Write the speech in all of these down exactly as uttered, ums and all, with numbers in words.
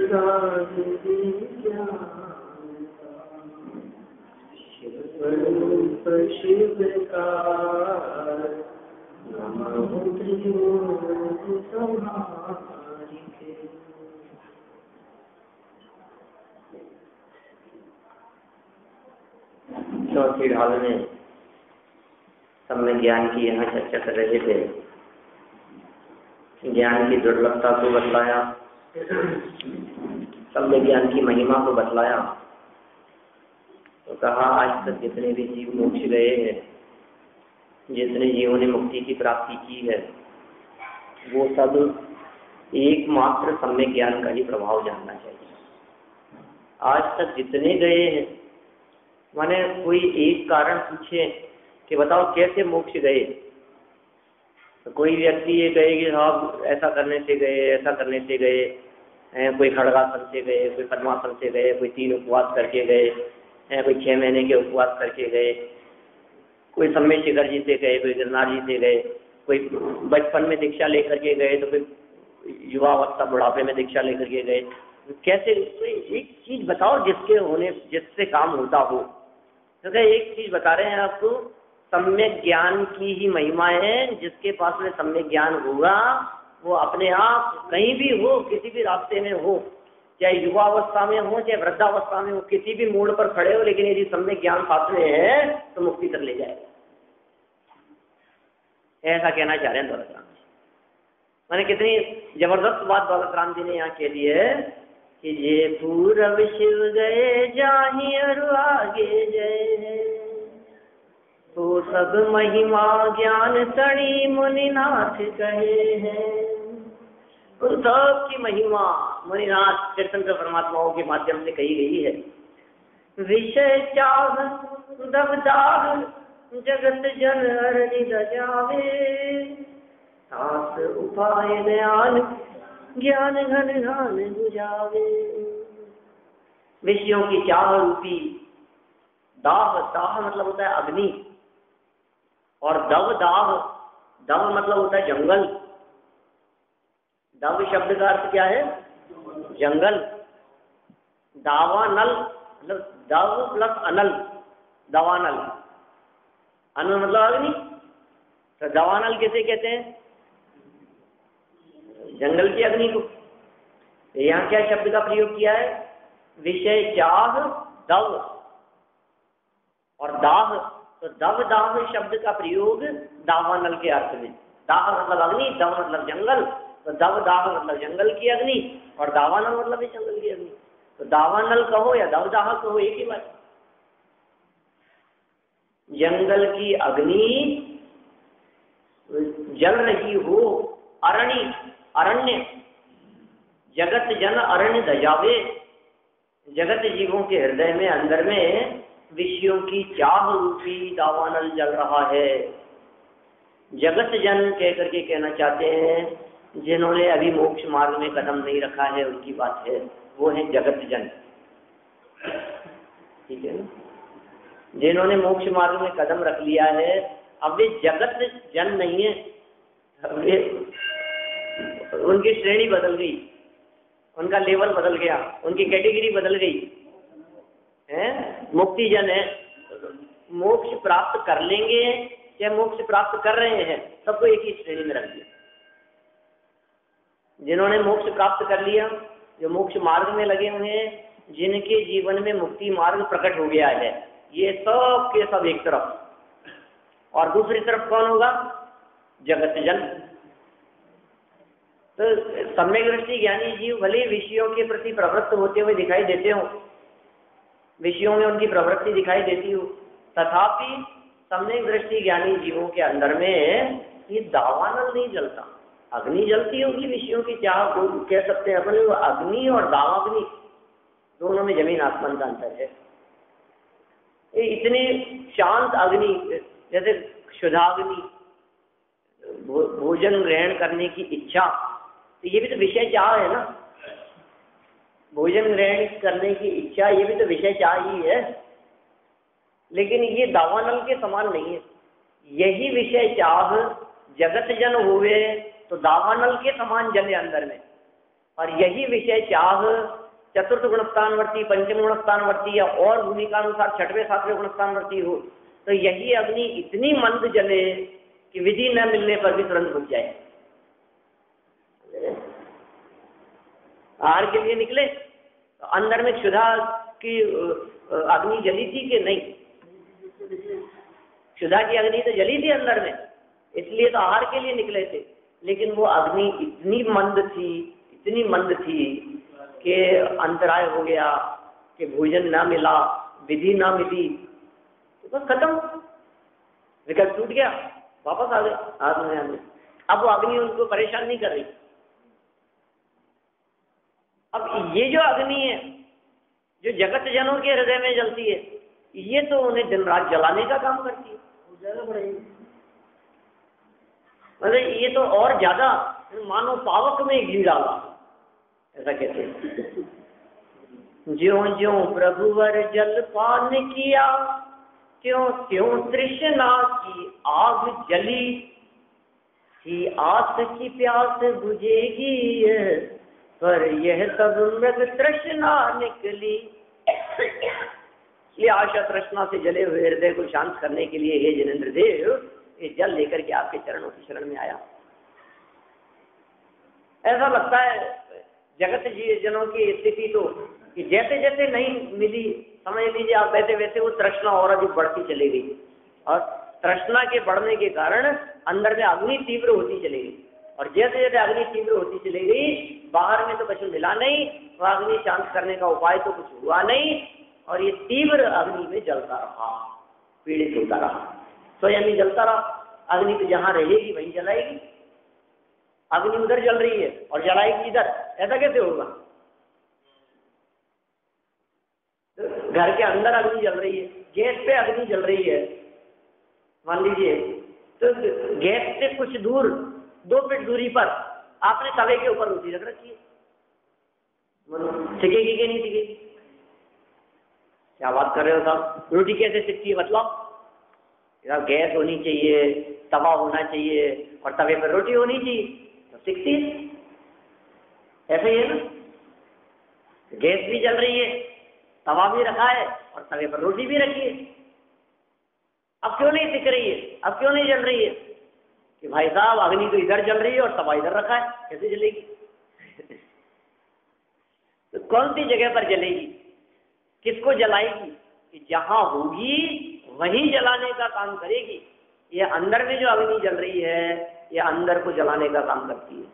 राग विज्ञान शिव स्वरूप शिवकार नमः त्रिलोक संहारिके। चौथी ढाल में सम्यक ज्ञान की यहाँ चर्चा कर रहे थे। ज्ञान की दुर्लभता को बतलाया, सम्यक ज्ञान की महिमा को बतलाया। तो कहा आज तक जितने भी जीव मोक्ष गए हैं, जितने जीवों ने मुक्ति की प्राप्ति की है, वो सब एकमात्र सम्यक ज्ञान का ही प्रभाव जानना चाहिए। आज तक जितने गए हैं, माने कोई एक कारण पूछे कि बताओ कैसे मोक्ष गए, तो कोई व्यक्ति ये कहे कि साहब ऐसा करने से गए, ऐसा करने से गए, कोई खड़गासन से गए, कोई पद्मासन से गए, कोई तीन उपवास करके गए, कोई छः महीने के उपवास करके गए, कोई सम्य शिखर जी से गए, कोई गिरनार जी से गए, कोई बचपन में दीक्षा लेकर के गए, तो कोई युवावस्था बुढ़ापे में दीक्षा लेकर के गए। कैसे एक चीज बताओ जिसके होने जिससे काम होता हो। तो क्या एक चीज बता रहे हैं आपको, सम्यक ज्ञान की ही महिमा है। जिसके पास में सम्यक ज्ञान होगा वो अपने आप कहीं भी हो, किसी भी रास्ते में हो, चाहे युवावस्था में हो चाहे वृद्धावस्था में हो, किसी भी मोड़ पर खड़े हो, लेकिन यदि सम्यक ज्ञान साथ में है तो मुक्ति तक ले जाएगा। ऐसा कहना चाह रहे हैं दौलत राम जी। मैंने कितनी जबरदस्त बात दौलत राम जी ने यहाँ कह दी है कि ये पूरब शिव गए जाहि और आगे गए, तो सब महिमा ज्ञान सड़ी मुनिनाथ कहे हैं। उन सब की महिमा मुनिनाथ तीर्थंकर परमात्माओं के माध्यम से कही गई है। विषय चाह दबदाह जगत जन हरि जावे, सास उपाय ज्ञान ज्ञान घन घन बुझावे। विषयों की चाह रूपी दाह, दाह मतलब होता है अग्नि, और दव दाह, दव मतलब होता है जंगल। दव शब्द का अर्थ क्या है? जंगल। दावानल मतलब दव प्लस अनल, दवानल। अनल मतलब अग्नि, तो दवानल किसे कहते हैं? जंगल की अग्नि को। यहाँ क्या शब्द का प्रयोग किया है? विषय चाह दव और दाह, तो दव दाह शब्द का प्रयोग दावानल के अर्थ में। दाह मतलब अग्नि, दव मतलब जंगल, तो दव दाह मतलब जंगल की अग्नि और दावानल मतलब जंगल की अग्नि। तो दावानल कहो या दव दाह कहो एक ही बात। जंगल की अग्नि जल रही हो, अरण्य अरण्य जगत जन अरण्य दजावे। जगत जीवों के हृदय में अंदर में विषयों की चाह रूपी दावानल जल रहा है। जगत जन कह करके कहना चाहते हैं जिन्होंने अभी मोक्ष मार्ग में कदम नहीं रखा है, उनकी बात है। वो है जगत जन, ठीक है ना। जिन्होंने मोक्ष मार्ग में कदम रख लिया है, अब वे जगत जन नहीं है, अब वे उनकी श्रेणी बदल गई, उनका लेवल बदल गया, उनकी कैटेगरी बदल गई है। मुक्ति जन है, मोक्ष प्राप्त कर लेंगे या मोक्ष प्राप्त कर रहे हैं, सबको एक ही श्रेणी में रख दिया। जिन्होंने मोक्ष प्राप्त कर लिया, जो मोक्ष मार्ग में लगे हुए हैं, जिनके जीवन में मुक्ति मार्ग प्रकट हो गया है, ये सब के सब एक तरफ, और दूसरी तरफ कौन होगा? जगत जन। तो सम्यक दृष्टि ज्ञानी जीव भले विषयों के प्रति प्रवृत्त होते हुए दिखाई देते हो, विषयों में उनकी प्रवृत्ति दिखाई देती हो, तथापि सम्यक दृष्टि ज्ञानी जीवों के अंदर में ये दावानल नहीं जलता। अग्नि जलती होगी विषयों की, चाह को कह सकते हैं अपने, वो अग्नि और दावाग्नि दोनों में जमीन आसमान का अंतर है। ये इतनी शांत अग्नि, जैसे क्षुधाग्नि, भो, भोजन ग्रहण करने की इच्छा, तो ये भी तो विषय चाह है ना। भोजन ग्रहण करने की इच्छा, ये भी तो विषय चाह ही है, लेकिन ये दावानल के समान नहीं है। यही विषय चाह जगत जन हुए तो दावानल के समान जले अंदर में, और यही विषय चाह चतुर्थ गुणस्थानवर्ती, पंचम गुणस्थानवर्ती या और भूमिकानुसार छठवें सातवें गुणस्थानवर्ती हो, तो यही अग्नि इतनी मंद जले कि विधि न मिलने पर भी तुरंत बुझ जाए। आहार के लिए निकले तो अंदर में क्षुधा की अग्नि जली थी कि नहीं? क्षुधा की अग्नि तो जली थी अंदर में, इसलिए तो आहार के लिए निकले थे। लेकिन वो अग्नि इतनी मंद थी, इतनी मंद थी कि अंतराय हो गया, कि भोजन ना मिला, विधि ना मिली, तो बस खत्म, विकल्प टूट गया, वापस आ गए आत्मज्ञान में। अब वो अग्नि उनको परेशान नहीं कर रही। अब ये जो अग्नि है जो जगत जनों के हृदय में जलती है, ये तो उन्हें दिन रात जलाने का काम करती है, ज्यादा बढ़ेगी। मतलब ये तो और ज्यादा मानो पावक में घी डाला, ऐसा कहते हैं। ज्यों ज्यों प्रभुवर जल पान किया, त्यों त्यों तृष्णा की आग जली, ही आस की प्यास बुझेगी पर यह सब मृग तृष्णा निकली। ये आशा तृष्णा से जले हुए हृदय को शांत करने के लिए हे जिनेंद्र देव, ये जल लेकर के आपके चरणों की शरण में आया। ऐसा लगता है जगत जी जनों की स्थिति तो कि जैसे जैसे नहीं मिली, समझ लीजिए आप, वैसे वैसे वो तृष्णा और अधिक बढ़ती चली गई, और तृष्णा के बढ़ने के कारण अंदर में अग्नि तीव्र होती चली गई, और जैसे जैसे अग्नि तीव्र होती चली गई, बाहर में तो कुछ मिला नहीं, वो अग्नि शांत करने का उपाय तो कुछ हुआ नहीं, और ये तीव्र अग्नि में जलता रहा, पीड़ित होता रहा, स्वयं ही जलता रहा। अग्नि तो जहां रहेगी वहीं जलाएगी। अग्नि उधर जल रही है और जलाएगी इधर, ऐसा कैसे होगा? तो घर के अंदर अग्नि जल रही है, गैस पे अग्नि जल रही है, मान लीजिए, तो गैस से कुछ दूर, दो फीट दूरी पर आपने तवे के ऊपर रोटी रख रखी है, सिकेगी कि नहीं सिकेगी? क्या बात कर रहे हो साहब, रोटी कैसे सिकती है मतलब? गैस होनी चाहिए, तवा होना चाहिए, और तवे पर रोटी होनी चाहिए, तो सिकती है। ऐसा ही है ना, गैस भी जल रही है, तवा भी रखा है, और तवे पर रोटी भी रखी है। अब क्यों नहीं सिक रही है, अब क्यों नहीं जल रही है? कि भाई साहब अग्नि तो इधर जल रही है और तवा इधर रखा है, कैसे जलेगी? तो कौन सी जगह पर जलेगी, किसको जलाएगी? कि जहां होगी वहीं जलाने का काम करेगी। ये अंदर में जो अग्नि जल रही है, ये अंदर को जलाने का काम करती है,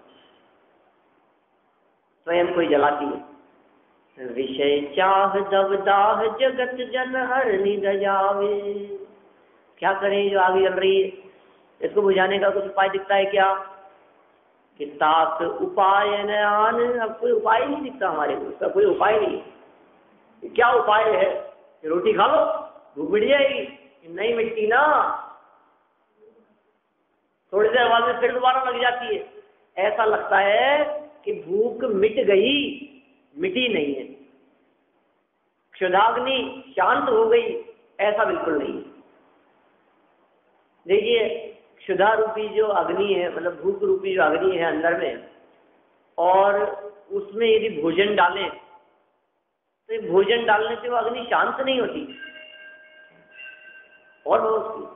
स्वयं को जलाती है। विषय चाह दबदाह जगत जन हर निगजावे। क्या करें जो आग जल रही है, इसको बुझाने का कुछ उपाय दिखता है क्या? कि तात उपाय न आन, अब कोई उपाय नहीं दिखता हमारे को, उसका कोई उपाय नहीं। क्या उपाय है? कि रोटी खा लो, भूख मिट जाएगी। नहीं मिटती ना, थोड़ी देर बाद में फिर दोबारा लग जाती है। ऐसा लगता है कि भूख मिट गई, मिटी नहीं है। क्षुधाग्नि शांत हो गई, ऐसा बिल्कुल नहीं। देखिए, क्षुधा रूपी जो अग्नि है, मतलब भूख रूपी जो अग्नि है अंदर में, और उसमें यदि भोजन डालें तो ये भोजन डालने से वो अग्नि शांत नहीं होती, और वो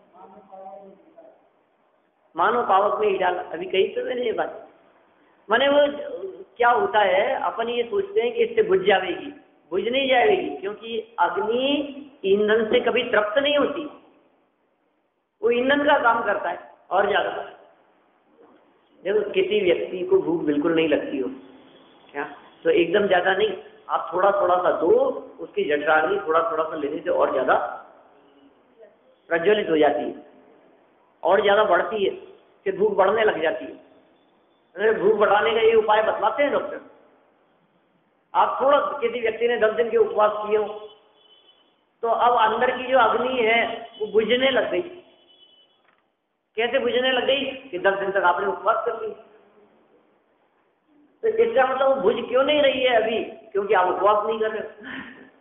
मानो पावक में ही डाला। अभी कही तो मैंने ये बात, माने वो क्या होता है, अपन ये सोचते हैं कि इससे बुझ जाएगी, बुझ नहीं जाएगी, क्योंकि अग्नि ईंधन से कभी तृप्त नहीं होती, वो ईंधन का काम करता है और ज्यादा। देखो, किसी व्यक्ति को भूख बिल्कुल नहीं लगती हो क्या, तो एकदम ज्यादा नहीं, आप थोड़ा थोड़ा सा दो, उसकी जठराग्नि थोड़ा थोड़ा सा लेने से और ज्यादा प्रज्वलित हो जाती है, और ज्यादा बढ़ती है, फिर भूख बढ़ने लग जाती है। भूख बढ़ाने का ये उपाय बतलाते हैं डॉक्टर। आप थोड़ा, किसी व्यक्ति ने दस दिन के उपवास किए हो, तो अब अंदर की जो अग्नि है वो बुझने लग गई। कैसे बुझने लग गई? कि दस दिन तक आपने उपवास कर लिया, तो इसका मतलब वो बुझ क्यों नहीं रही है अभी? क्योंकि आप उपवास नहीं कर रहे।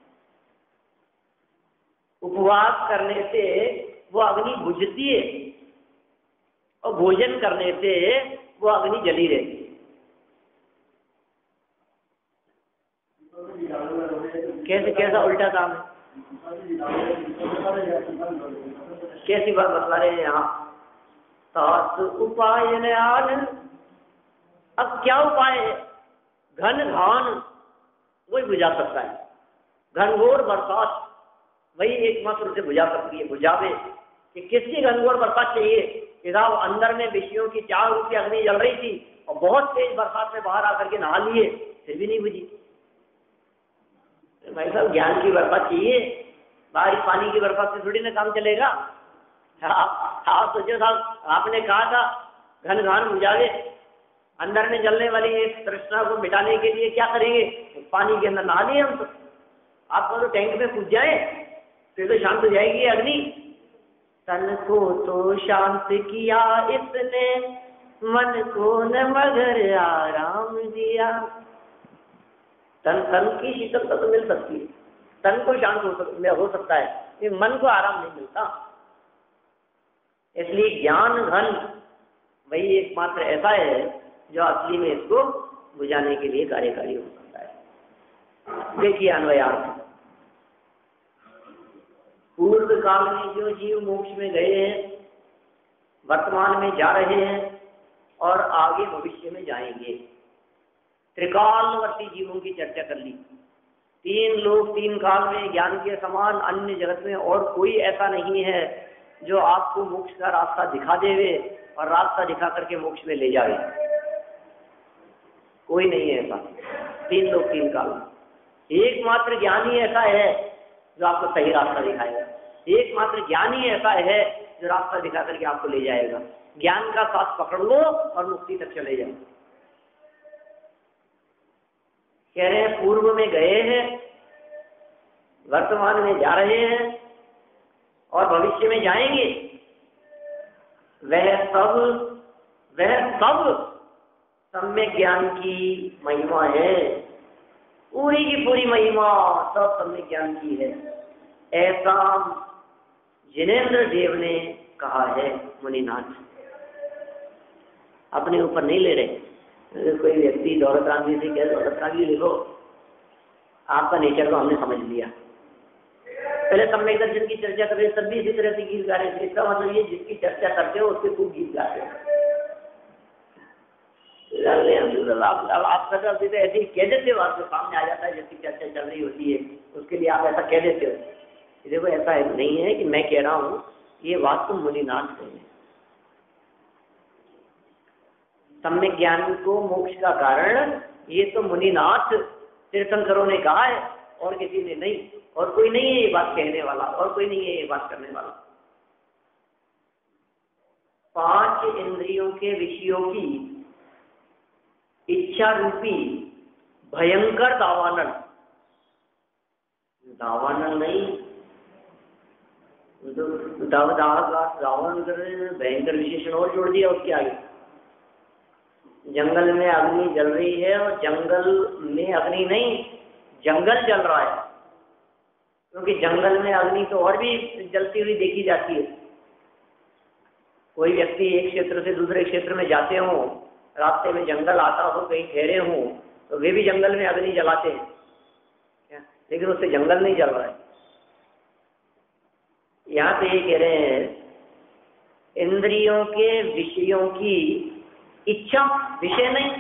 उपवास करने से वो अग्नि बुझती है, और भोजन करने से वो अग्नि जली रहती है। कैसे, कैसा उल्टा काम है? कैसी बात बता रहे हैं यहाँ? तात उपाय नयान। अब क्या उपाय है? घन घान वही बुझा सकता है, घनघोर बरसात वही एकमात्र से बुझा सकती है। बुझावे कि किसकी घनघोर बरसात चाहिए? कि साहब अंदर में विषयों की चार रूपी अग्नि जल रही थी और बहुत तेज बरसात में बाहर आकर के नहा लिए, फिर भी नहीं बुझी। भाई साहब ज्ञान की बरसात चाहिए, बाहरी पानी की बरसात से थोड़ी ना काम चलेगा। आप सोचो साहब, आपने कहा था घन घान बुझावे, अंदर में जलने वाली एक तृष्णा को मिटाने के लिए क्या करेंगे? पानी के अंदर नहा लिए हम तो। आप तो टैंक में कूद जाए फिर तो शांत हो जाएगी अग्नि। तन को तो शांत किया इसने, मन को न मगर आराम दिया। तन तन की शीतलता तो मिल सकती है, तन को शांत हो, सक, हो सकता है, लेकिन मन को आराम नहीं मिलता। इसलिए ज्ञान घन वही एकमात्र ऐसा है जो असली में इसको बुझाने के लिए कार्यकारी हो सकता है। देखिए अन्वयार्थ। पूर्व काल में जो जीव मोक्ष में गए हैं, वर्तमान में जा रहे हैं और आगे भविष्य में जाएंगे। त्रिकालवर्ती जीवों की चर्चा कर ली। तीन लोग तीन काल में ज्ञान के समान अन्य जगत में और कोई ऐसा नहीं है जो आपको मोक्ष का रास्ता दिखा देवे और रास्ता दिखा करके मोक्ष में ले जाए। कोई नहीं है ऐसा, तीन लोग तीन काल में। एकमात्र ज्ञानी ऐसा है जो आपको सही रास्ता दिखाएगा, एकमात्र ज्ञानी ऐसा है जो रास्ता दिखा करके आपको ले जाएगा। ज्ञान का साथ पकड़ लो और मुक्ति तक चले जाओ। कह रहे हैं पूर्व में गए हैं, वर्तमान में जा रहे हैं और भविष्य में जाएंगे। वह सब वह सब सम्यक ज्ञान की महिमा है, पूरी की पूरी महिमा सब सम्यक ज्ञान की है। ऐसा जिनेन्द्र देव ने कहा है मुनिनाथ। अपने ऊपर नहीं ले रहे। अगर कोई व्यक्ति दौलत रांगी से कह दौलत रांगी लिखो, आपका नेचर को हमने समझ लिया। पहले सम्यक दर्शन की चर्चा कर रहे तब भी इसी तरह से गीत गा रहे थे। इसका मतलब ये जिसकी चर्चा करते हो उसके खूब गीत गाते हो। आप ऐसे ही कह देते हो, आपके सामने आ जाता है जिसकी चर्चा चल रही होती है उसके लिए आप ऐसा कह देते हो। देखो ऐसा नहीं है कि मैं कह रहा हूँ, ये बात तो मुनिनाथ कहें। सम्यक ज्ञान को मोक्ष का कारण ये तो मुनिनाथ तीर्थंकरों ने कहा है और किसी ने नहीं। और कोई नहीं है ये बात कहने वाला, और कोई नहीं है ये बात करने वाला। पांच इंद्रियों के विषयों की इच्छा रूपी भयंकर दावानल, दावानल नहीं दाव दावान कर रहे हैं, भयंकर विशेषण और जोड़ दिया उसके आगे। जंगल में अग्नि जल रही है और जंगल में अग्नि नहीं, जंगल जल रहा है। क्योंकि जंगल में अग्नि तो और भी जलती हुई देखी जाती है। कोई व्यक्ति एक क्षेत्र से दूसरे क्षेत्र में जाते हो, रास्ते में जंगल आता हो, कहीं ठहरे हो, तो वे भी जंगल में अग्नि जलाते हैं, लेकिन उससे जंगल नहीं जल रहा है। यहाँ पे ये कह रहे हैं इंद्रियों के विषयों की इच्छा, विषय नहीं,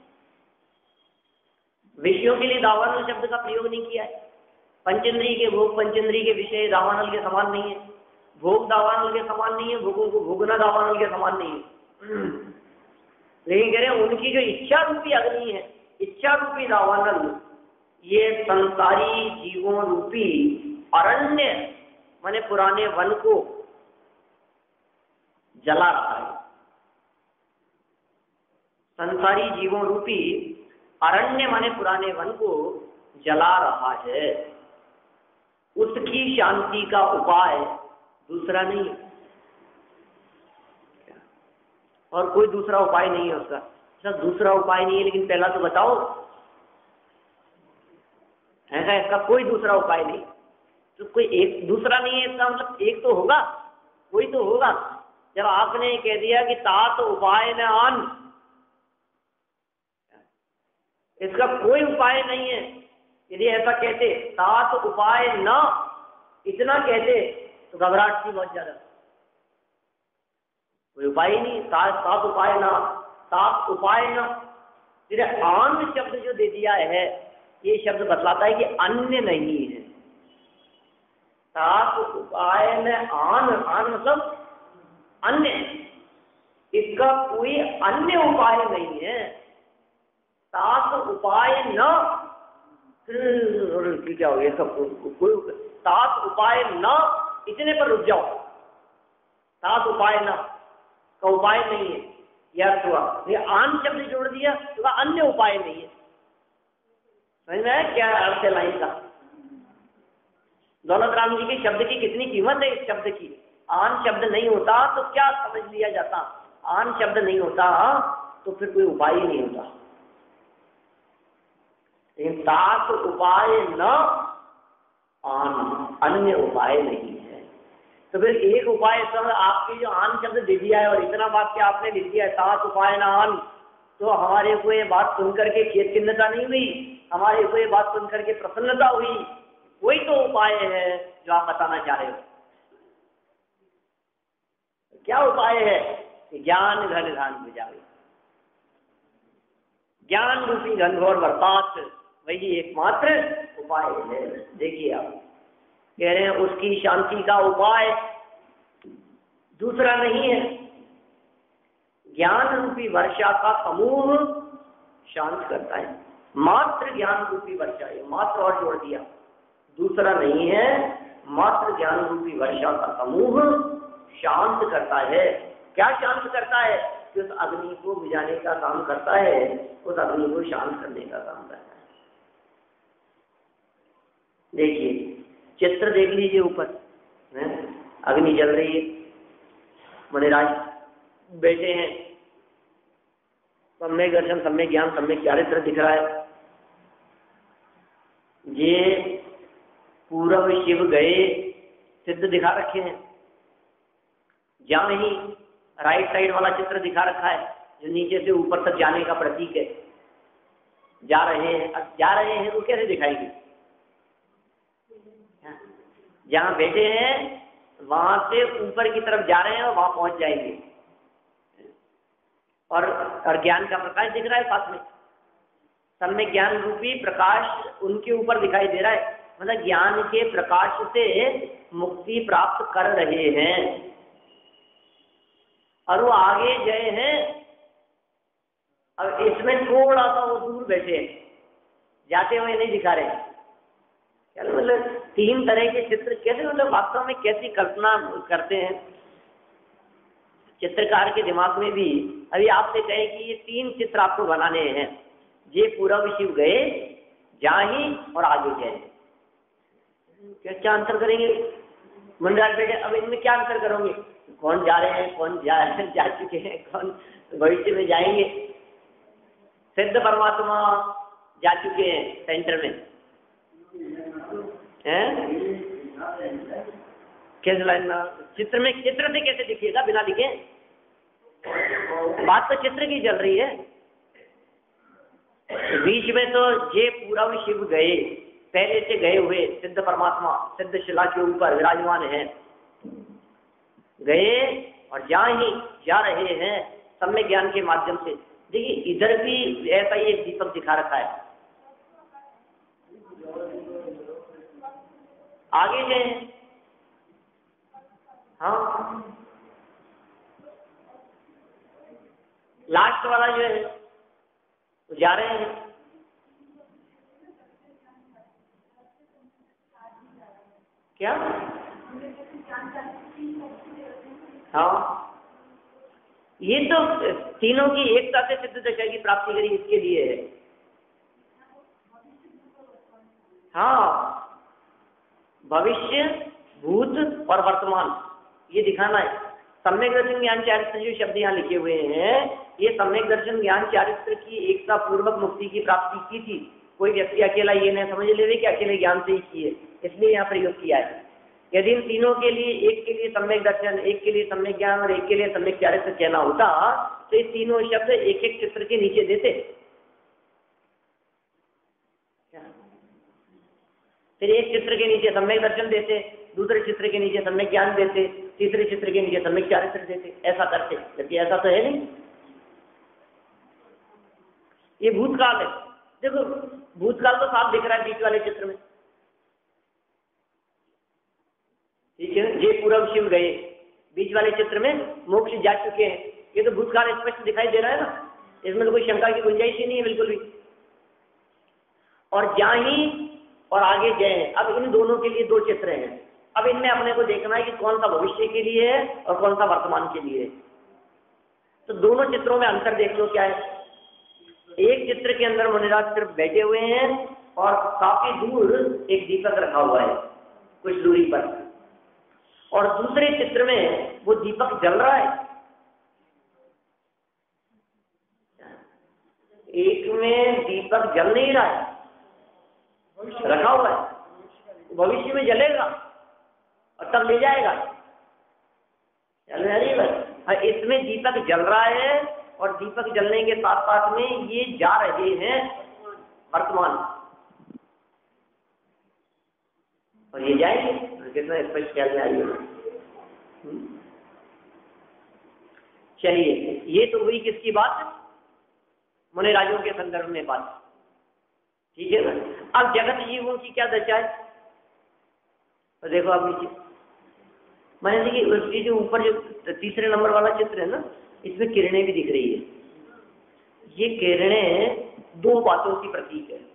विषयों के लिए दावानल शब्द का प्रयोग नहीं किया है। पंचेंद्रिय के भोग, पंचेंद्रिय के विषय दावानल के समान नहीं है। भोग दावानल के समान नहीं है, भोगों को भोगना दावानल के समान नहीं है। लेकिन कह रहे हैं उनकी जो इच्छा रूपी अग्नि है, इच्छा रूपी दावानल, ये संसारी जीवों रूपी अरण्य माने पुराने वन को जला रहा है। संसारी जीवों रूपी अरण्य माने पुराने वन को जला रहा है। उसकी शांति का उपाय दूसरा नहीं है, और कोई दूसरा उपाय नहीं है उसका। सर दूसरा उपाय नहीं है, लेकिन पहला तो बताओ। ऐसा इसका कोई दूसरा उपाय नहीं, तो कोई एक दूसरा नहीं है इसका मतलब एक तो होगा, कोई तो होगा। जब आपने कह दिया कि तात उपाय न आन, इसका कोई उपाय नहीं है, यदि ऐसा कहते सात उपाय न, इतना कहते तो घबराहट थी बहुत ज्यादा। कोई उपाय ही नहीं, सात सात उपाय न, सात उपाय न, फिर आन शब्द जो दे दिया है, ये शब्द बतलाता है कि अन्य नहीं है। सात उपाय में आन, आन मतलब अन्य, इसका कोई अन्य उपाय नहीं है। सात उपाय न, क्या हो गया सब, कोई सात उपाय न, इतने पर रुक जाओ। सात उपाय न का उपाय नहीं है, यह हुआ। ये आन शब्द जोड़ दिया तो अन्य उपाय नहीं है। समझ में आया क्या अर्थ है लाइन का? दौलत राम जी के शब्द की कितनी कीमत है इस शब्द की। आन शब्द नहीं होता तो क्या समझ लिया जाता, आन शब्द नहीं होता तो फिर कोई उपाय ही नहीं होता। लेकिन सात उपाय न आन, अन्य उपाय नहीं है। तो फिर एक उपाय सर आपके जो आन शब्द दे दिया है और इतना वाक्य आपने लिख दिया है सात उपाय न आन, तो हमारे को ये बात सुनकर के खेत खिन्नता नहीं हुई, हमारे को ये बात सुनकर के प्रसन्नता हुई। कोई तो उपाय है जो आप बताना चाह रहे हो। क्या उपाय है? ज्ञान घन घान बुझावे, ज्ञान रूपी घनघोर बरसात, वही एकमात्र उपाय है। देखिए आप कह रहे हैं उसकी शांति का उपाय दूसरा नहीं है। ज्ञान रूपी वर्षा का समूह शांत करता है, मात्र ज्ञान रूपी वर्षा है, मात्र और जोड़ दिया, दूसरा नहीं है, मात्र ज्ञान रूपी वर्षा का समूह शांत करता है। क्या शांत करता है? कि उस अग्नि को बुझाने का काम करता है, उस अग्नि को शांत करने का काम करता है। देखिए चित्र देख लीजिए ऊपर, अग्नि जल रही है, मणिराज बैठे हैं, सम्यक दर्शन, सम्यक ज्ञान, सम्यक चारित्र दिख रहा है। ये पूरब शिव गए सिद्ध दिखा रखे हैं, जहाँ ही राइट साइड वाला चित्र दिखा रखा है जो नीचे से ऊपर तक जाने का प्रतीक है। जा रहे हैं, अब जा रहे हैं तो कैसे दिखाएंगे? जहाँ बैठे हैं वहां से ऊपर की तरफ जा रहे हैं और वहां पहुंच जाएंगे। और और ज्ञान का प्रकाश दिख रहा है साथ में, सम्यक ज्ञान रूपी प्रकाश उनके ऊपर दिखाई दे रहा है। मतलब ज्ञान के प्रकाश से मुक्ति प्राप्त कर रहे हैं और वो आगे गए हैं। अब इसमें थोड़ा सा वो दूर बैठे हैं, जाते हुए नहीं दिखा रहे। क्या मतलब तीन तरह के चित्र कैसे, मतलब वास्तव में कैसी कल्पना करते हैं चित्रकार के दिमाग में भी। अभी आपसे कहे कि ये तीन चित्र आपको बनाने हैं, ये पूरब शिव गए, जाही और आगे गए, क्या क्या अंतर करेंगे? मंडल बेटे, अब इनमें क्या अंतर करोगे? कौन जा रहे हैं, कौन जा जा चुके हैं, कौन भविष्य में जाएंगे? सिद्ध परमात्मा जा चुके हैं सेंटर में, हैं? कैसे लाइन चित्र में, चित्र से कैसे दिखिएगा बिना दिखे? बात तो चित्र की चल रही है। बीच में तो ये पूरब शिव गए, पहले से गए हुए सिद्ध परमात्मा सिद्ध शिला के ऊपर विराजमान है, गए और जा ही जा रहे हैं सम्यक ज्ञान के माध्यम से। देखिए इधर भी ऐसा ही एक दीपक दिखा रखा है, आगे गए। हाँ लास्ट वाला जो है तो जा रहे हैं। क्या? हाँ ये तो तीनों की एकता से सिद्ध दशा की प्राप्ति करी, इसके लिए है। हाँ भविष्य, भूत और वर्तमान ये दिखाना है। सम्यक दर्शन ज्ञान चारित्र जो शब्द यहाँ लिखे हुए हैं, ये सम्यक दर्शन ज्ञान चारित्र की एकता पूर्वक मुक्ति की प्राप्ति की थी। कोई व्यक्ति अकेला ये नहीं समझ ले कि अकेले ज्ञान से ही की है, इसलिए यहाँ प्रयोग किया है। यदि इन तीनों के लिए, एक के लिए सम्यक दर्शन, एक के लिए सम्यक ज्ञान और एक के लिए सम्यक चारित्र कहना होता तो ये तीनों शब्द एक एक चित्र के नीचे देते। फिर एक चित्र के नीचे सम्यक दर्शन देते, दूसरे चित्र के नीचे सम्यक ज्ञान देते, तीसरे चित्र के नीचे सम्यक चारित्र देते, ऐसा करते। जबकि ऐसा तो है नहीं, ये भूतकाल है। देखो भूतकाल तो साफ दिख रहा है बीच वाले चित्र में, ठीक है। ये पूर्व शिव गए, बीच वाले चित्र में मोक्ष जा चुके हैं, ये तो भूतकाल स्पष्ट दिखाई दे रहा है ना, इसमें तो कोई शंका की गुंजाइश ही नहीं है बिल्कुल भी। और जाही और आगे जय है। अब इन दोनों के लिए दो चित्र हैं। अब इनमें अपने को देखना है कि कौन सा भविष्य के लिए है और कौन सा वर्तमान के लिए है। तो दोनों चित्रों में अंतर देख लो क्या है। एक चित्र के अंदर मुनिराज सिर्फ बैठे हुए हैं और काफी दूर एक दीपक रखा हुआ है कुछ दूरी पर, और दूसरे चित्र में वो दीपक जल रहा है। एक में दीपक जल नहीं रहा है, रखा हुआ है, भविष्य में जलेगा और तब ले जाएगा, चल रही है। इसमें दीपक जल रहा है और दीपक जलने के साथ साथ में ये जा रहे हैं वर्तमान, और ये जाएंगे। कितना स्पष्ट ख्याल में आई है। चलिए, ये तो हुई किसकी बात, मुनिराजों के संदर्भ में बात, ठीक है ना। अब जगत जीवों की क्या दशा है, तो देखो अब नीचे मैंने देखिए उसकी जो ऊपर जो तीसरे नंबर वाला चित्र है ना, इसमें किरणें भी दिख रही है। ये किरणें दो बातों की प्रतीक है।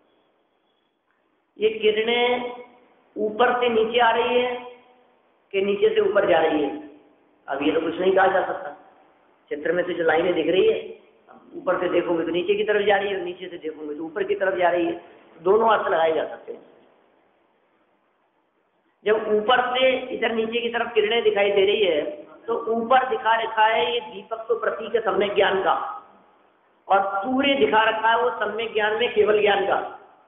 ये किरणें ऊपर से नीचे आ रही है कि नीचे से ऊपर जा रही है, अब ये तो कुछ नहीं कहा जा सकता। चित्र में से जो लाइनें दिख रही है, ऊपर से देखोगे तो नीचे की तरफ जा रही है, और नीचे से देखोगे तो ऊपर की तरफ जा रही है। दोनों अर्थ लगाए जा सकते हैं। जब ऊपर से इधर नीचे की तरफ किरणें दिखाई दे रही है, तो ऊपर दिखा रखा है ये दीपक तो प्रतीक है सम्यक ज्ञान का, और सूर्य दिखा रखा है वो सम्यक ज्ञान में केवल ज्ञान का।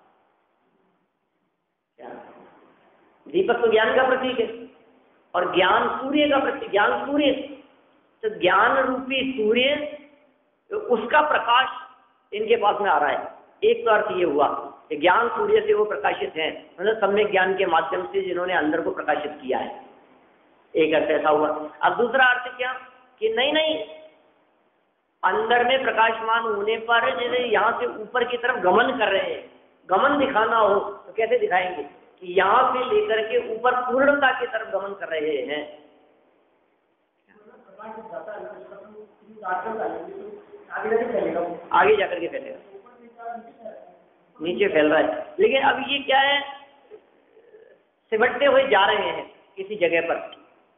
दीपक तो ज्ञान का प्रतीक है और ज्ञान सूर्य का प्रतीक, ज्ञान सूर्य, तो ज्ञान रूपी सूर्य, तो उसका प्रकाश इनके पास में आ रहा है। एक तो अर्थ ये हुआ कि ज्ञान सूर्य से वो प्रकाशित है, मतलब सम्यक ज्ञान के माध्यम से जिन्होंने अंदर को प्रकाशित किया है, एक अर्थ ऐसा हुआ। अब दूसरा अर्थ क्या कि नहीं नहीं अंदर में प्रकाशमान होने पर जैसे यहाँ से ऊपर की तरफ गमन कर रहे हैं, गमन दिखाना हो तो कैसे दिखाएंगे कि यहाँ से लेकर के ऊपर पूर्णता की तरफ गमन कर रहे हैं। आगे जाकर के फैलेगा, नीचे फैल रहा है। लेकिन अब ये क्या है, सिमटते हुए जा रहे हैं किसी जगह पर,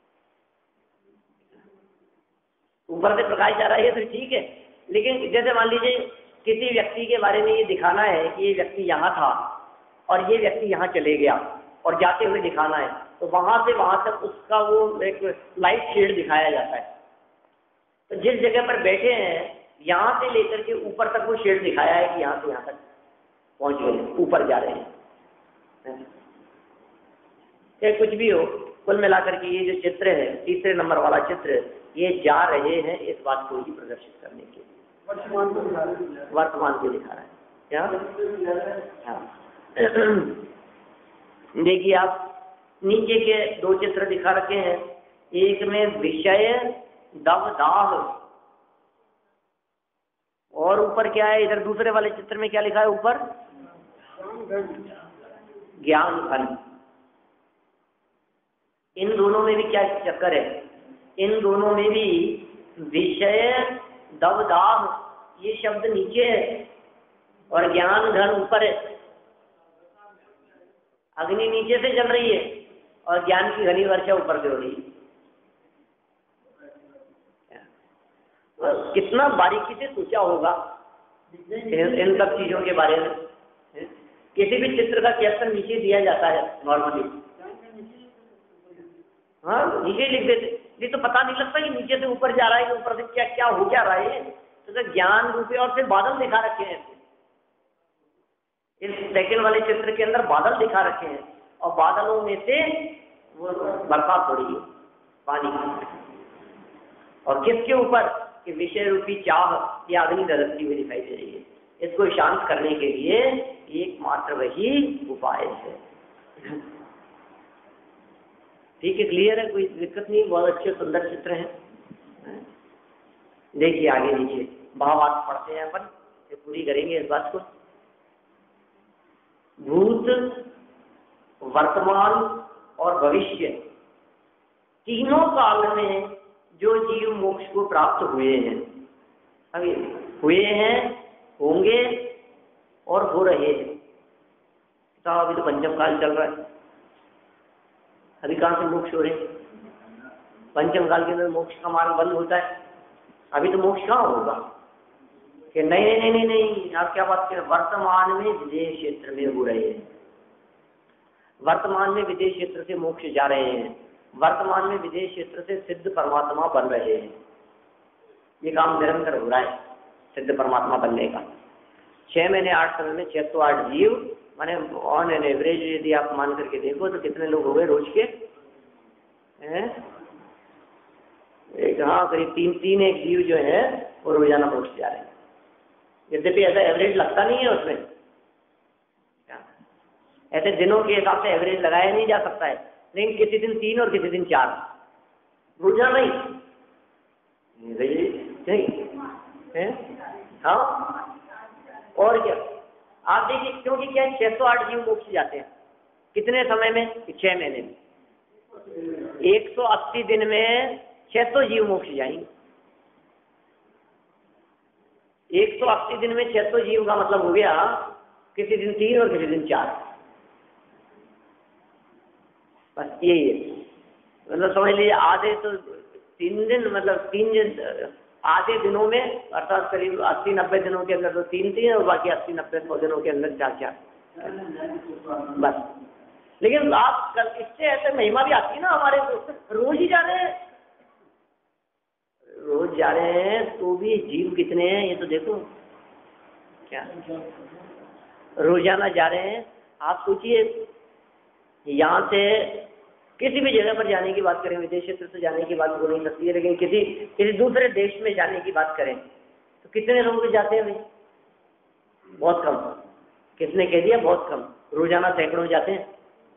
ऊपर से प्रकाश जा रहा है तो ठीक है। लेकिन जैसे मान लीजिए किसी व्यक्ति के बारे में ये दिखाना है कि ये व्यक्ति यहाँ था और ये व्यक्ति यहाँ चले गया, और जाते हुए दिखाना है, तो वहां से वहां तक उसका वो एक लाइट शेड दिखाया जाता है। तो जिस जगह पर बैठे हैं यहाँ से लेकर के ऊपर तक वो शेड दिखाया है कि यहाँ से यहाँ तक पहुंच गए, ऊपर जा रहे हैं। चाहे कुछ भी हो, कुल मिलाकर के ये जो चित्र है, तीसरे नंबर वाला चित्र, ये जा रहे हैं इस बात को ही प्रदर्शित करने के लिए, वर्तमान को दिखा रहा है, वर्तमान को दिखा रहा है क्या। हाँ देखिए आप नीचे के दो चित्र दिखा रखे हैं, एक में विषय दवदाह, और ऊपर क्या है, इधर दूसरे वाले चित्र में क्या लिखा है, ऊपर ज्ञान घन। इन दोनों में भी क्या चक्कर है, इन दोनों में भी विषय दवदाह ये शब्द नीचे है और ज्ञान घन ऊपर है। अग्नि नीचे से जल रही है और ज्ञान की घनी वर्षा ऊपर से हो रही है। कितना बारीकी से सोचा होगा इन सब चीजों के बारे में। किसी भी चित्र का कैप्शन नीचे दिया जाता है नॉर्मली, हाँ नीचे लिख देते, ये तो पता नहीं लगता कि नीचे से ऊपर जा रहा है कि ऊपर से क्या क्या हो जा रहा है। तो ज्ञान रूपी, और फिर बादल दिखा रखे हैं, इस सेकंड वाले चित्र के अंदर बादल दिखा रखे हैं, और बादलों में से वो बरसात हो रही है पानी की, और किसके ऊपर कि विषय रूपी चाह या अग्नि धरती हुई दिखाई दे रही है। इसको शांत करने के लिए एकमात्र वही उपाय है। ठीक है, क्लियर है, कोई दिक्कत नहीं, बहुत अच्छे सुंदर चित्र हैं। देखिए आगे नीचे भावार्थ पढ़ते हैं अपन, ये पूरी करेंगे इस बात को। भूत, वर्तमान और भविष्य तीनों काल में जो जीव मोक्ष को प्राप्त हुए हैं, अभी हुए हैं, होंगे और हो रहे हैं। तो अभी तो पंचम काल चल रहा है, अभी कहाँ से मोक्ष हो रहे हैं? पंचम काल के अंदर मोक्ष का मार्ग बंद होता है, अभी तो मोक्ष कहाँ होगा? कि नहीं नहीं नहीं नहीं आप क्या बात करें, वर्तमान में विदेश क्षेत्र में हो रहे हैं, वर्तमान में विदेश क्षेत्र से मोक्ष जा रहे हैं, वर्तमान में विदेश क्षेत्र से सिद्ध परमात्मा बन रहे हैं। ये काम निरंतर हो रहा है सिद्ध परमात्मा बनने का। छह महीने आठ समय में छह सौ आठ जीव, माने ऑन एन एवरेज यदि आप मान करके देखो तो कितने लोग हो गए रोज के? हैं? एक हाँ करीब तीन तीन एक जीव जो है वो रोजाना मोक्ष जा रहे हैं। यद्यपि ऐसा एवरेज लगता नहीं है उसमें, ऐसे दिनों के हिसाब से एवरेज लगाया नहीं जा सकता है, लेकिन किसी दिन तीन और किसी दिन चार, रोजाना ही नहीं है। हाँ और क्या, आप देखिए क्योंकि क्या है, छह सौ आठ जीव मोक्ष जाते हैं कितने समय में? छह महीने में। एक सौ अस्सी दिन में छह सौ जीव मोक्ष जाएंगे। एक सौ अस्सी दिन में छह सौ जीव का मतलब हो गया किसी दिन तीन और किसी दिन चार, बस यही है। मतलब समझ लीजिए आधे तो तीन दिन, मतलब तीन दिन आधे दिनों में, अर्थात करीब अस्सी नब्बे दिनों के अंदर तो तीन तीन और बाकी अस्सी नब्बे सौ दिनों के अंदर चार चार, बस। लेकिन आप कल इससे ऐसे महिमा भी आती है ना, हमारे रोज ही जा रहे हैं, रोज जा रहे हैं तो भी जीव कितने हैं ये तो देखो। क्या रोजाना जा रहे हैं? आप सोचिए, यहाँ से किसी भी जगह पर जाने की बात करें, विदेश क्षेत्र से जाने की बात हो नहीं सकती है, लेकिन किसी किसी दूसरे देश में जाने की बात करें तो कितने लोग जाते हैं भाई? बहुत कम। किसने कह दिया बहुत कम? रोजाना सैकड़ों जाते हैं,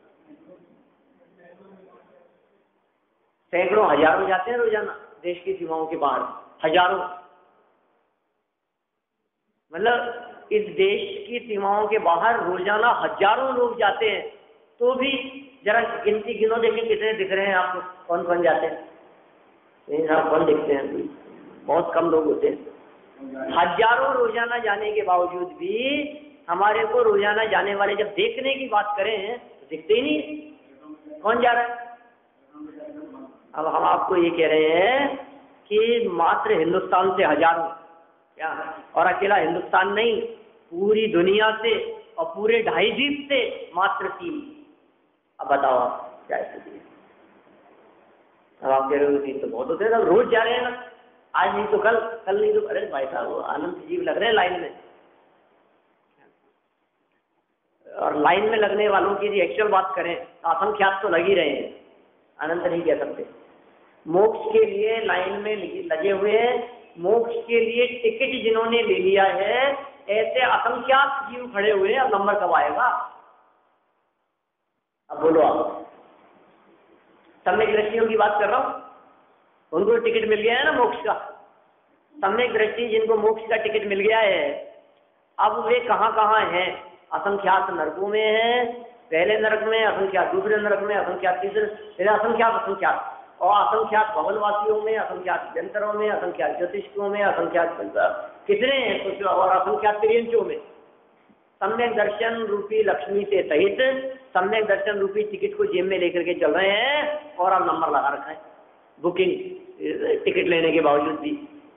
सैकड़ों हजारों जाते हैं रोजाना देश की सीमाओं के बाहर, हजारों। मतलब इस देश की सीमाओं के बाहर रोजाना हजारों लोग जाते हैं, तो भी जरा गिनती गिनो, देखें कितने दिख रहे हैं आपको, कौन कौन जाते हैं? नहीं साहब कौन दिखते हैं? बहुत कम लोग होते हैं। हजारों रोजाना जाने के बावजूद भी हमारे को रोजाना जाने वाले जब देखने की बात करें तो दिखते ही नहीं, कौन जा रहा है? अब हम आपको ये कह रहे हैं कि मात्र हिंदुस्तान से हजारों, क्या, और अकेला हिंदुस्तान नहीं, पूरी दुनिया से और पूरे ढाई द्वीप से मात्र तीन। अब बताओ आप क्या स्थिति है? अब आप कह रहे हो तीन तो बहुत होते हैं, रोज जा रहे हैं ना, आज नहीं तो कल, कल नहीं तो, अरे भाई साहब वो अनंत जीव लग रहे हैं लाइन में, और लाइन में लगने वालों की एक्चुअल बात करें तो असंख्यात तो लग ही रहे हैं, अनंत नहीं कह सकते। मोक्ष के लिए लाइन में लगे हुए हैं, मोक्ष के लिए टिकट जिन्होंने ले लिया है, ऐसे असंख्यात जीव खड़े हुए हैं। अब नंबर कब आएगा? अब बोलो आप। सम्यक दृष्टियों की बात कर रहा हूं, उनको टिकट मिल गया है ना मोक्ष का। सम्यक दृष्टि जिनको मोक्ष का टिकट मिल गया है, अब वे कहाँ कहाँ हैं? असंख्यात नरकों में है, पहले नरक में, असंख्यात दूसरे नरक में, असंख्यात तीसरे, फिर असंख्यात असंख्यात और असंख्यात भवनवासियों में, असंख्यात जंतरों में, असंख्यात ज्योतिषियों में, असंख्यात कितने हैं कुछ, और असंख्यात त्रियंचों में। सम्यक दर्शन रूपी लक्ष्मी से सहित सम्यक दर्शन रूपी टिकट को जेब में लेकर के चल रहे हैं, और अब नंबर लगा रखा है बुकिंग टिकट लेने के बावजूद भी।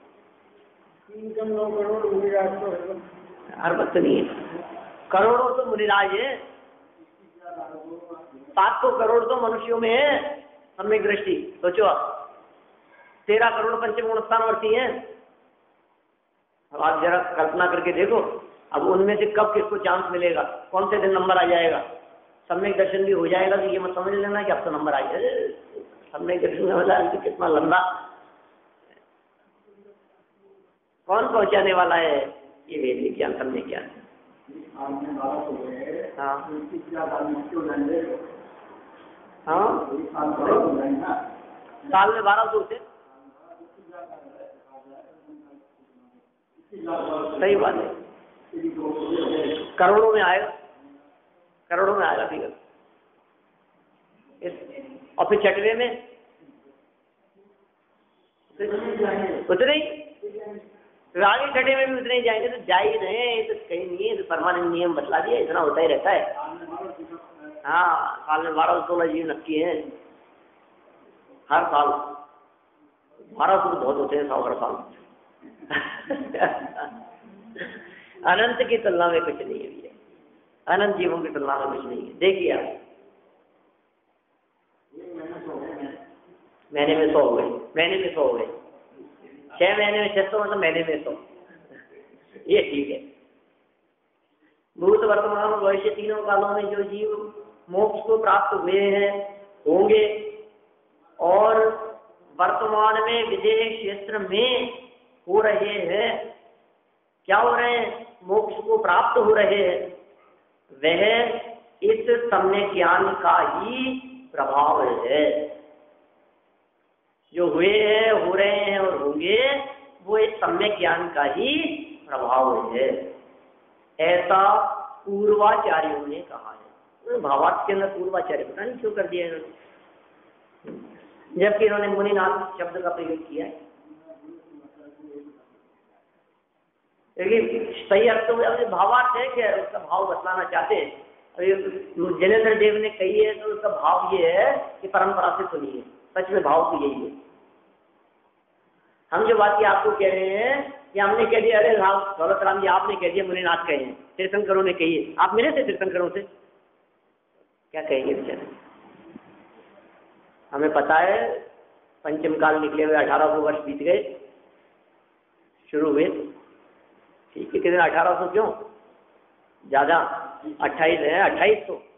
हर वक्त नहीं है, करोड़ों तो मुनिराज है, सात सौ करोड़ तो मनुष्यों में है सम्यक दृष्टि। सोचो तेरह करोड़ पंचम गुण स्थानवर्ती हैं। अब आप जरा कल्पना करके देखो, अब उनमें से कब किसको चांस मिलेगा, कौन से दिन नंबर आ जाएगा। सम्यक दर्शन भी हो जाएगा तो ये मत समझ लेना कि अब तो नंबर आ जाए। सम्यक दर्शन का मतलब कितना लंबा, कौन पहुंचाने वाला है? ये वेद विज्ञान, सम्यक ज्ञान। हाँ हाँ साल में बारह सौ से सही बात है, करोड़ों में आएगा, करोड़ों में आएगा फिगर। और फिर छठवे में उतने ही, आगे छठे में भी उतने ही जाएंगे, तो जा ही रहे, तो कहीं नहीं है, तो परमानेंट नियम बतला दिया, इतना होता ही रहता है। हाँ साल में बारह सौ सोलह जीव नक्की है हर साल, बारह सौ बहुत होते हैं सौ हर साल। अनंत की तुलना में कुछ नहीं है भैया, अनंत जीवों की तुलना में कुछ नहीं है। देखिए आप महीने में सौ हो गए, महीने में सौ हो गए, छह महीने में छह सौ, मतलब महीने में सौ, ये ठीक है। भूत वर्तमान और भविष्य तीनों कालों में जो जीव मोक्ष को प्राप्त हुए हैं होंगे, और वर्तमान में विदेह क्षेत्र में हो रहे हैं, क्या हो रहे हैं, मोक्ष को प्राप्त हो रहे हैं, वह इस सम्यक ज्ञान का ही प्रभाव है। जो हुए हैं, हो रहे हैं और होंगे, वो इस सम्यक ज्ञान का ही प्रभाव है, ऐसा पूर्वाचार्यों ने कहा है। भावार्थ के अंदर पूर्वाचार्य पता नहीं क्यों कर दिया इन्होंने, जबकि इन्होंने मुनिनाथ शब्द का प्रयोग किया है। लेकिन सही अर्थ तो भावार्थ है कि उसका भाव बतलाना चाहते हैं। जैनेन्द्र देव ने कही है तो उसका भाव ये है कि परंपरा से सुनिए, सच में भाव तो यही है। हम जो बात आपको कह रहे हैं कि हमने कह दिया, अरे राम दौलत राम जी आपने कह दिया, मुनिनाथ कहे हैं, तीर्थंकरों ने कही है, आप मिले थे तीर्थंकरों से, क्या कहेंगे बेचारे। हमें पता है पंचम काल निकले हुए अठारह सौ वर्ष बीत गए, शुरू हुए, ठीक है, कितने अठारह सौ क्यों ज्यादा, अट्ठाईस है, अट्ठाईस सौ,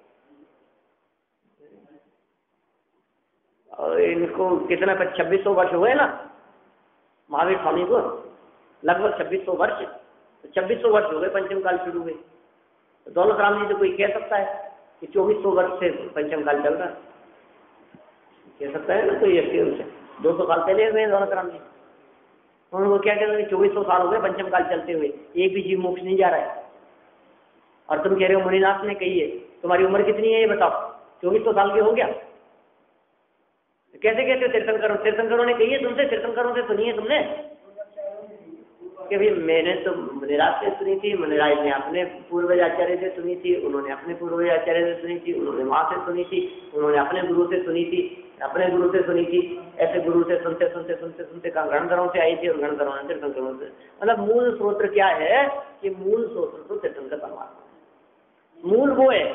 और इनको कितना छब्बीस सौ वर्ष हुए ना महावीर स्वामी को, लगभग छब्बीस सौ वर्ष, तो छब्बीस सौ वर्ष हो गए पंचम काल शुरू हुए। तो दौलत राम जी तो कोई कह सकता है कि चौबीस सौ वर्ष से पंचम काल चल रहा है, कह सकता है ना कोई व्यक्ति, उनसे दो सौ साल पहले हुए दौलत राम जी, उनको क्या कहते हैं चौबीस सौ साल हो गए पंचम काल चलते हुए, एक भी जीव मोक्ष नहीं जा रहा है। और तुम कह रहे हो मुनिनाथ ने कही है, तुम्हारी उम्र कितनी है ये बताओ, चौबीस सौ साल के हो गया, कैसे कहते हो तीर्थंकरों, तीर्थंकरों ने कही है तुमसे, तीर्थंकरों से सुनी है तुमने कि भाई मैंने तो मुनिराज से सुनी थी, मुनिराज ने अपने पूर्वज आचार्य से सुनी थी, उन्होंने अपने पूर्वज आचार्य से सुनी थी, उन्होंने वहां से सुनी थी, उन्होंने अपने गुरु से सुनी थी, अपने गुरु से सुनी थी, ऐसे गुरु से सुनते सुनते सुनते सुनते कहा गणधरों से आई थी, और गणधरों ने तीर्थंकरों से, मतलब मूल स्रोत क्या है कि मूल स्रोत तो तीर्थंकर परमात्मा, मूल वो है।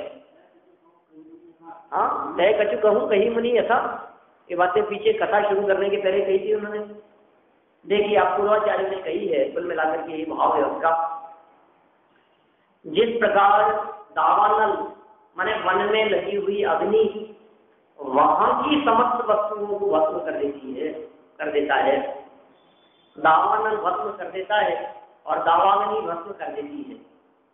हाँ तय कछु कहूँ कही मुनि ऐसा, ये बातें पीछे कथा शुरू करने के पहले कही थी उन्होंने। देखिए आप पूर्वाचार्य ने कही है, कुल मिलाकर के यही भाव है उसका। जिस प्रकार दावानल माने वन में लगी हुई अग्नि वहां की समस्त वस्तुओं को भस्म कर देती है, कर देता है, दावानल भस्म कर देता है और दावाग्नि भस्म कर देती है,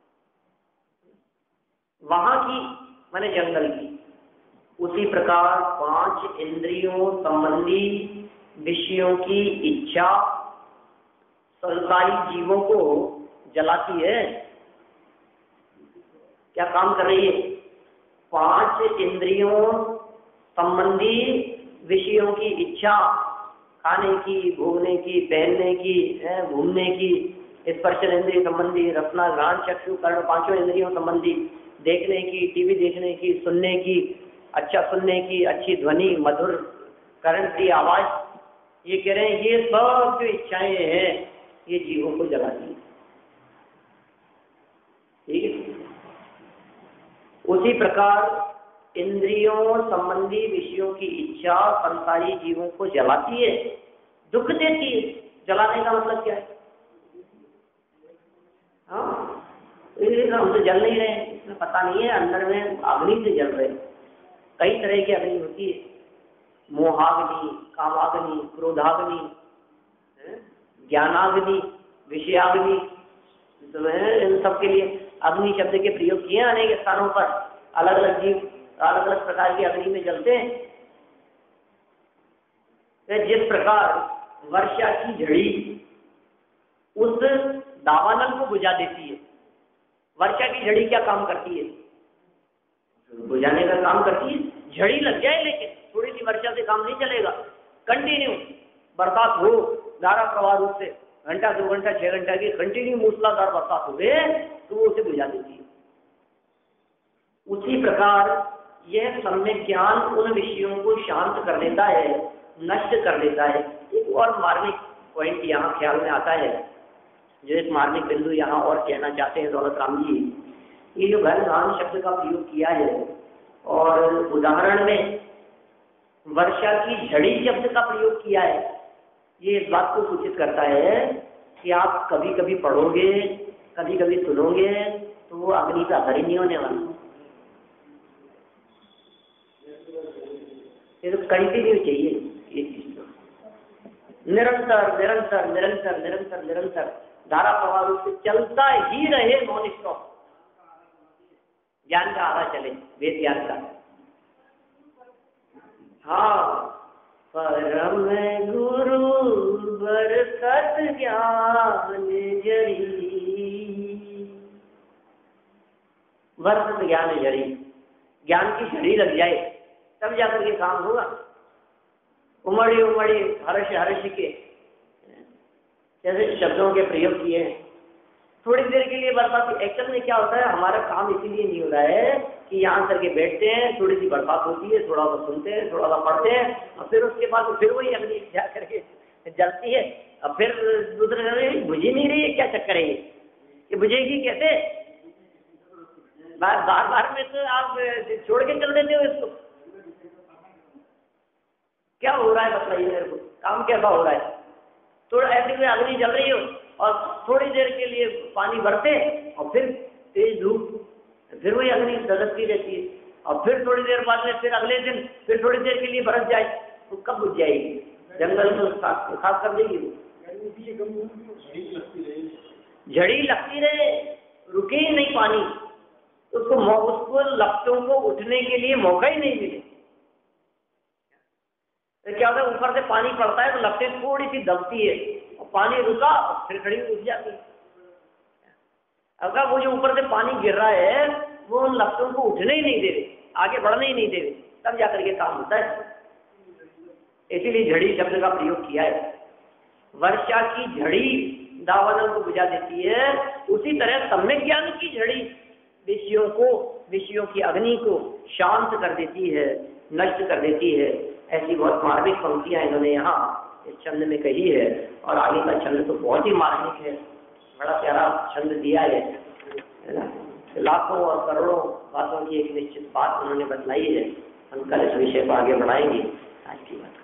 वहां की माने जंगल की, उसी प्रकार पांच इंद्रियों संबंधी विषयों की इच्छा संसारी जीवों को जलाती है। क्या काम कर रही है? पांच इंद्रियों संबंधी विषयों की इच्छा, खाने की, भोगने की, पहनने की, घूमने की, स्पर्श इंद्रिय संबंधी, रसना घ्राण चक्षु कर्ण, पांचों इंद्रियों संबंधी, देखने की, टीवी देखने की, सुनने की, अच्छा सुनने की, अच्छी ध्वनि, मधुर कर्ण की आवाज, ये कह रहे हैं ये सब जो इच्छाएं हैं ये जीवों को जलाती है। ठीक है, उसी प्रकार इंद्रियों संबंधी विषयों की इच्छा संसारी जीवों को जलाती है, दुख देती है। जलाने का मतलब क्या है? हाँ हम तो जल नहीं रहे हैं, इसमें पता नहीं है, अंदर में अग्नि से जल रहे हैं। कई तरह की अग्नि होती है, मोहाग्नि, कामाग्नि, क्रोधाग्नि, ज्ञानाग्नि, विषयाग्नि, तो इन सब के लिए अग्नि शब्द के प्रयोग किए अनेक स्थानों पर, अलग अलग जीव अलग अलग प्रकार की अग्नि में जलते हैं। तो जिस प्रकार वर्षा की झड़ी उस दावानल को बुझा देती है, वर्षा की झड़ी क्या काम करती है? बुझाने का काम करती है। झड़ी लग जाए लेकिन थोड़ी सी वर्षा से काम नहीं चलेगा। कंटिन्यू बरसात हो, धारा प्रवाह रूप से घंटा दो घंटा छह घंटा की कंटिन्यू मूसलाधार बरसात हुए तो वो उसे बुझा देती है। उसी प्रकार यह सम्यक ज्ञान उन विषयों को शांत कर देता है, नष्ट कर देता है। एक और मार्मिक पॉइंट यहाँ ख्याल में आता है, जो एक मार्मिक बिंदु यहाँ और कहना चाहते हैं दौलत राम जी। ये जो घन घान शब्द का प्रयोग किया है और उदाहरण में वर्षा की झड़ी शब्द का प्रयोग किया है, ये इस बात को सूचित करता है कि आप कभी कभी पढ़ोगे, कभी कभी सुनोगे तो वो अग्नि का असर ही नहीं होने वाला। ये तो कंटिन्यू चाहिए, ये चीज तो निरंतर निरंतर निरंतर निरंतर निरंतर धारा प्रवाह रूप से चलता ही रहे, नॉन स्टॉप। ज्ञान का आधा चले, वेद ज्ञान का। हाँ, परम गुरु बरकत ज्ञान जरी, बरकत ज्ञान जरी, ज्ञान की झड़ी लग जाए तब जाकर के काम होगा। उमड़ी उमड़ी हर्ष हर्ष के जैसे शब्दों के प्रयोग किए हैं, थोड़ी देर के लिए बरसात। एक्चुअल में क्या होता है, हमारा काम इसीलिए नहीं हो रहा है कि यहाँ करके बैठते हैं, थोड़ी सी बरसात होती है, थोड़ा सा सुनते हैं, थोड़ा सा पढ़ते हैं और फिर उसके बाद फिर वही अग्नि जा करके जलती है और फिर दूसरे बुझी नहीं रही है। क्या चक्कर है ये, ये बुझेगी कैसे? बार बार बार में तो आप छोड़ के चल देते हो इसको। क्या हो रहा है बताइए मेरे को, काम कैसा हो रहा है? थोड़ा ऐसे में अग्नि जल रही हो और थोड़ी देर के लिए पानी बरसे और फिर तेज धूप, फिर वही अग्नि धधकती रहती है और फिर थोड़ी देर बाद में फिर अगले दिन फिर थोड़ी देर के लिए बरस जाए तो कब बुझ जाएगी? जंगल में खास कर देगी वो। झड़ी लगती रहे, रुके ही नहीं पानी, उसको उसको लपटों को उठने के लिए मौका ही नहीं मिले। तो क्या होता है, ऊपर से पानी पड़ता है तो लपटें थोड़ी सी दबती है और पानी रुका फिर खड़ी उठ जाती है। अगर वो जो ऊपर से पानी गिर रहा है वो उन लपटों को उठने ही नहीं दे रहे, आगे बढ़ने ही नहीं दे रहे, तब जाकर के काम होता है। इसीलिए झड़ी शब्द का प्रयोग किया है। वर्षा की झड़ी दावानल को बुझा देती है, उसी तरह सम्यक ज्ञान की झड़ी विषयों को, विषयों की अग्नि को शांत कर देती है, नष्ट कर देती है। ऐसी बहुत मार्मिक पंक्तियां इन्होंने यहाँ इस छंद में कही है। और आगे का छंद तो बहुत ही मार्मिक है, बड़ा प्यारा छंद दिया है, है ना। लाखों और करोड़ों बातों की एक निश्चित बात उन्होंने बतलाई है। हम कल इस विषय को आगे बढ़ाएंगे। आज की बात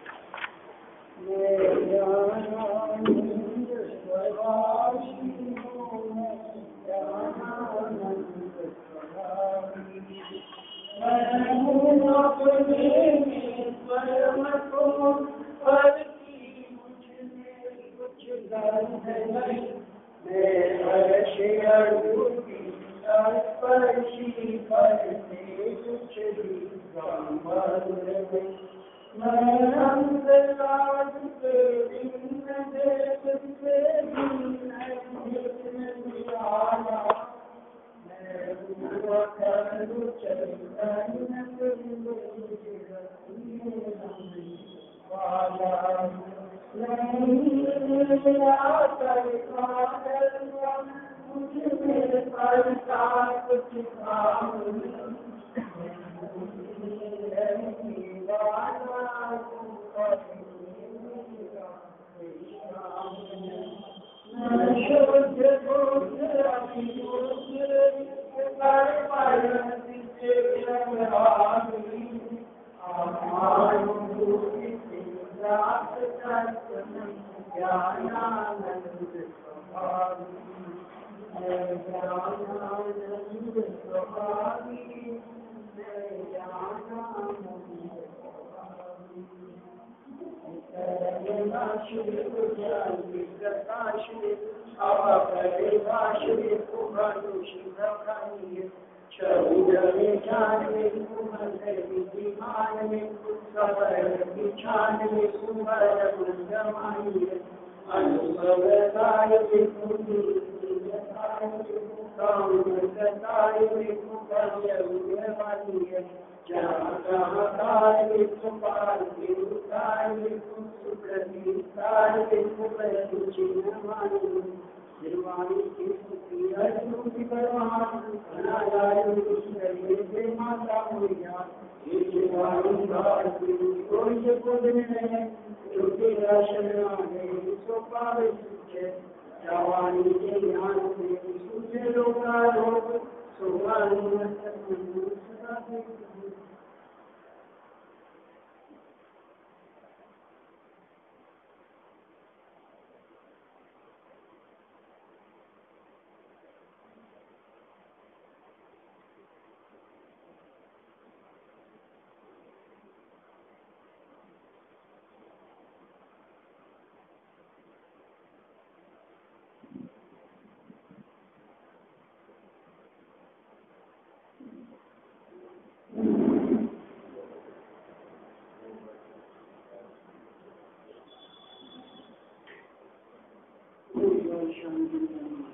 शांति